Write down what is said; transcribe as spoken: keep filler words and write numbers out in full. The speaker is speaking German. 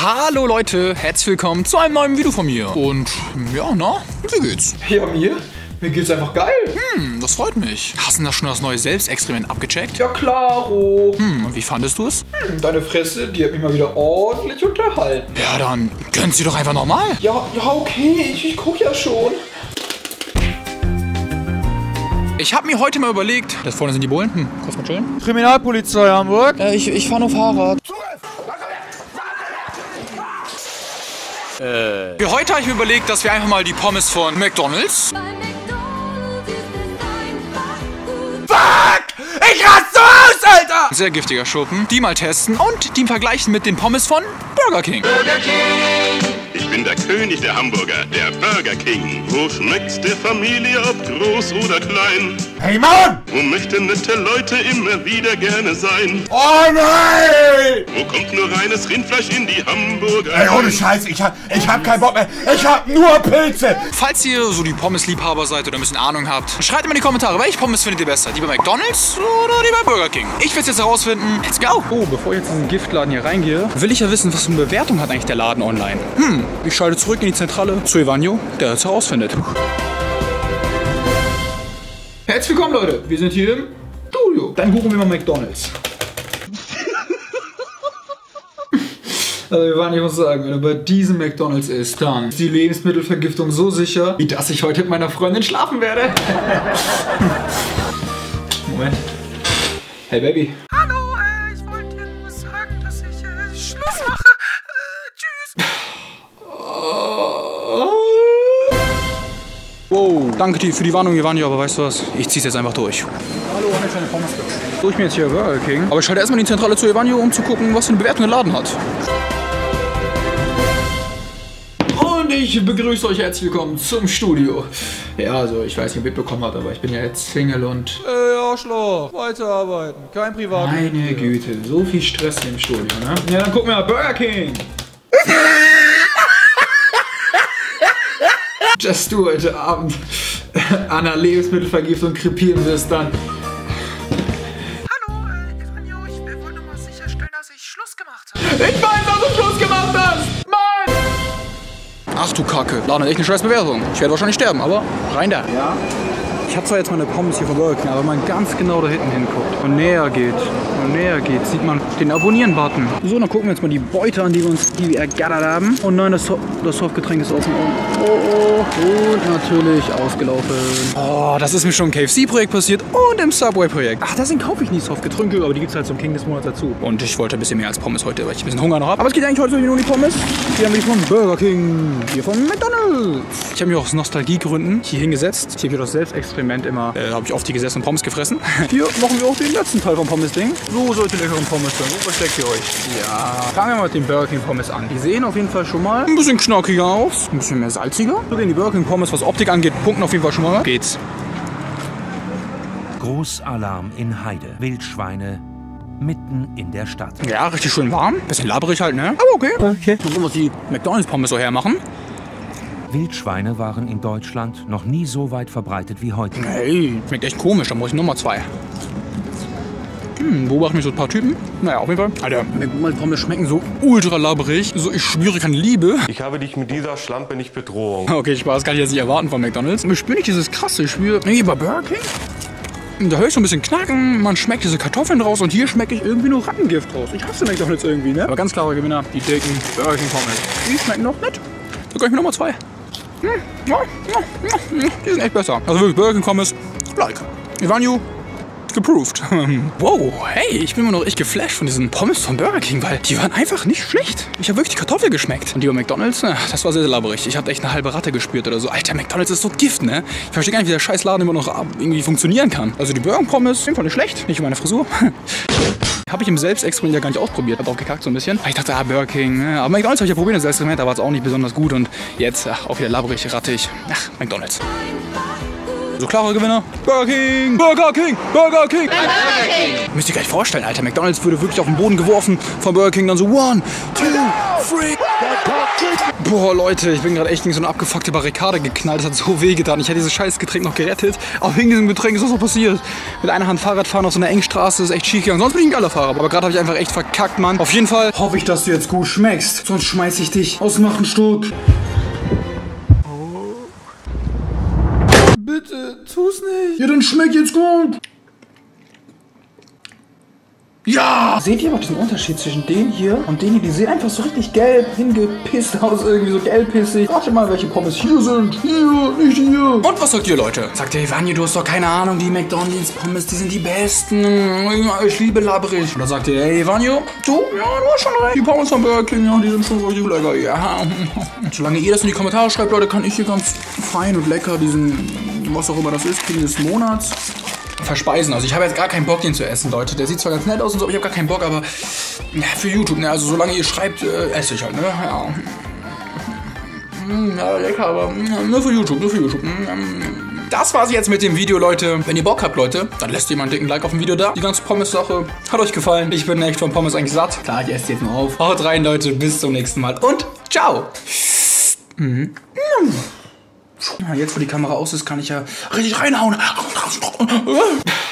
Hallo Leute, herzlich willkommen zu einem neuen Video von mir. Und ja, na, wie geht's? Ja, mir? Mir geht's einfach geil. Hm, das freut mich. Hast du da schon das neue Selbstexperiment abgecheckt? Ja, klaro. Hm, und wie fandest du es? Hm, deine Fresse, die hat mich mal wieder ordentlich unterhalten. Ja, dann gönn sie doch einfach nochmal. Ja, ja, okay, ich, ich guck ja schon. Ich habe mir heute mal überlegt, das vorne sind die Bullen. Hm, kurz mal chillen. Kriminalpolizei Hamburg. Äh, ich ich fahre nur Fahrrad. Äh. Für heute habe ich mir überlegt, dass wir einfach mal die Pommes von McDonald's. Fuck! Ich raste so aus, Alter! Sehr giftiger Schuppen. Die mal testen und die vergleichen mit den Pommes von Burger King. Burger King! Ich bin der König der Hamburger, der Burger King. Wo schmeckt's der Familie, ob groß oder klein? Hey Mann! Wo möchten nette Leute immer wieder gerne sein? Oh nein! Wo kommt nur reines Rindfleisch in die Hamburger? Ey, ohne Scheiß, ich hab, ich hab keinen Bock mehr. Ich hab nur Pilze. Falls ihr so die Pommes-Liebhaber seid oder ein bisschen Ahnung habt, schreibt mal in die Kommentare, welche Pommes findet ihr besser? Die bei McDonald's oder die bei Burger King? Ich will es jetzt herausfinden. Let's go! Oh, bevor ich jetzt in den Giftladen hier reingehe, will ich ja wissen, was für eine Bewertung hat eigentlich der Laden online. Hm, ich schalte zurück in die Zentrale zu Evanio, der es herausfindet. Herzlich willkommen, Leute. Wir sind hier im Studio. Dann gucken wir mal McDonald's. Also wir waren, ich muss sagen, wenn du bei diesem McDonald's isst, dann ist die Lebensmittelvergiftung so sicher, wie dass ich heute mit meiner Freundin schlafen werde. Moment. Hey Baby. Hallo, äh, ich wollte dir nur sagen, dass ich äh, Schluss mache. Äh, tschüss. Wow, danke dir für die Warnung, Evanio, aber weißt du was? Ich zieh's jetzt einfach durch. Hallo, eine kleine Pommes bitte. So, ich bin jetzt hier Burger King. Aber ich schalte erstmal in die Zentrale zu Evanio, um zu gucken, was für eine Bewertung der Laden hat. Und ich begrüße euch herzlich willkommen zum Studio. Ja, also ich weiß nicht, ob ihr mitbekommen habt, aber ich bin ja jetzt Single und... Ey, Arschloch, weiterarbeiten. Kein Privat. Meine Güte, so viel Stress hier im Studio, ne? Ja, dann gucken wir mal Burger King. Dass du heute Abend an einer Lebensmittelvergiftung krepieren wirst, dann... Hallo, äh, Evanio, ich äh, wollte nur mal sicherstellen, dass ich Schluss gemacht habe. Ich weiß, dass du Schluss gemacht hast! Mann! Ach du Kacke, Laden hat echt eine scheiß Bewertung. Ich werde wahrscheinlich sterben, aber rein da. Ja? Ich habe zwar jetzt meine Pommes hier von Burger King, aber wenn man ganz genau da hinten hinguckt und näher geht und näher geht, sieht man den Abonnieren-Button. So, dann gucken wir jetzt mal die Beute an, die wir uns die wir ergattert haben. Und nein, das, so das Softgetränk ist aus dem Augen. Oh, oh. Und natürlich ausgelaufen. Oh, das ist mir schon im K F C-Projekt passiert und im Subway-Projekt. Ach, deswegen kaufe ich nicht Softgetränke, aber die gibt es halt zum King des Monats dazu. Und ich wollte ein bisschen mehr als Pommes heute, weil ich ein bisschen Hunger noch habe. Aber es geht eigentlich heute nur um die Pommes. Hier haben wir die von Burger King, hier von McDonald's. Ich habe mich aus Nostalgiegründen hier hingesetzt. Hier wird das Selbstexperiment immer, äh, habe ich oft hier gesessen und Pommes gefressen. Hier machen wir auch den letzten Teil vom Pommes-Ding. So sollte leckeren Pommes sein. Wo versteckt ihr euch? Ja. Fangen wir mal mit den Burger King Pommes an. Die sehen auf jeden Fall schon mal ein bisschen knackiger aus. Ein bisschen mehr salziger. So gehen die Burger King Pommes, was Optik angeht, punkten auf jeden Fall schon mal. Geht's. Großalarm in Heide. Wildschweine mitten in der Stadt. Ja, richtig schön warm. Bisschen labberig halt, ne? Aber okay. Okay. Mal gucken, was die McDonald's Pommes so hermachen. Wildschweine waren in Deutschland noch nie so weit verbreitet wie heute. Hey, schmeckt echt komisch. Da muss ich Nummer zwei. Hm, beobachten mich so ein paar Typen. Naja, auf jeden Fall. Alter, McDonald's Pommes schmecken so ultra labberig. So, ich spüre keine Liebe. Ich habe dich mit dieser Schlampe nicht Bedrohung. Okay, Spaß kann ich jetzt nicht erwarten von McDonald's. Aber ich spüre nicht dieses krasse. Ich spüre, nee, bei Burger King, da höre ich so ein bisschen Knacken. Man schmeckt diese Kartoffeln raus und hier schmecke ich irgendwie nur Rattengift raus. Ich hasse McDonald's irgendwie, ne? Aber ganz klarer Gewinner, die dicken Burger King Pommes. Die schmecken noch nett. Da kann ich mir Nummer zwei. Hm, ja, ja, ja, die sind echt besser. Also wirklich Burger King Pommes, like. Evanio, geproved. Wow, hey, ich bin immer noch echt geflasht von diesen Pommes von Burger King, weil die waren einfach nicht schlecht. Ich habe wirklich die Kartoffel geschmeckt. Und die bei McDonald's, na, das war sehr, sehr labberig. Ich habe echt eine halbe Ratte gespürt oder so. Alter, McDonald's ist so Gift, ne? Ich verstehe gar nicht, wie der scheiß Laden immer noch irgendwie funktionieren kann. Also die Burger Pommes, auf jeden Fall nicht schlecht. Nicht für meine Frisur. Habe ich im Selbstexperiment ja gar nicht ausprobiert. Hat auch gekackt so ein bisschen. Ich dachte, ah, Burger King. Ne? Aber McDonald's habe ich ja probiert, das Selbstexperiment, da war es auch nicht besonders gut. Und jetzt, ach, auch wieder labberig, rattig. Ach, McDonald's. So klarer Gewinner. Burger King! Burger King! Burger King! Burger King! Müsst ihr euch vorstellen, Alter. McDonald's würde wirklich auf den Boden geworfen von Burger King. Dann so one, two, three. Boah, Leute, ich bin gerade echt gegen so eine abgefuckte Barrikade geknallt. Das hat so weh getan. Ich hätte dieses scheiß Getränk noch gerettet. Aber wegen diesem Getränk ist das so passiert. Mit einer Hand Fahrrad fahren auf so einer Engstraße ist echt schief gegangen. Sonst bin ich ein geiler Fahrer. Aber gerade habe ich einfach echt verkackt, Mann. Auf jeden Fall hoffe ich, dass du jetzt gut schmeckst. Sonst schmeiß ich dich aus dem Stuck. Bitte, tu's nicht. Ja, dann schmeckt jetzt gut. Ja! Seht ihr aber diesen Unterschied zwischen den hier und denen hier? Die sehen einfach so richtig gelb hingepisst aus, irgendwie so gelbpissig. Warte mal, welche Pommes hier sind. Hier, nicht hier. Und was sagt ihr, Leute? Sagt ihr, Vanja, du hast doch keine Ahnung, die McDonald's Pommes, die sind die besten. Ich liebe Labrich. Oder sagt ihr, hey, Vanja, du? Ja, du hast schon recht. Die Pommes von Burger King, ja, die sind schon richtig lecker. Ja. Und solange ihr das in die Kommentare schreibt, Leute, kann ich hier ganz fein und lecker diesen, was auch immer das ist, King des Monats verspeisen. Also ich habe jetzt gar keinen Bock, den zu essen, Leute. Der sieht zwar ganz nett aus und so, aber ich habe gar keinen Bock, aber ja, für YouTube, ne? Also solange ihr schreibt, äh, esse ich halt, ne? Ja. Ja, lecker, aber nur für YouTube, nur für YouTube. Das war's jetzt mit dem Video, Leute. Wenn ihr Bock habt, Leute, dann lasst ihr mal einen dicken Like auf dem Video da. Die ganze Pommes-Sache hat euch gefallen. Ich bin echt von Pommes eigentlich satt. Klar, ich esse jetzt nur auf. Haut rein, Leute. Bis zum nächsten Mal und ciao. Mhm. Ja, jetzt, wo die Kamera aus ist, kann ich ja richtig reinhauen.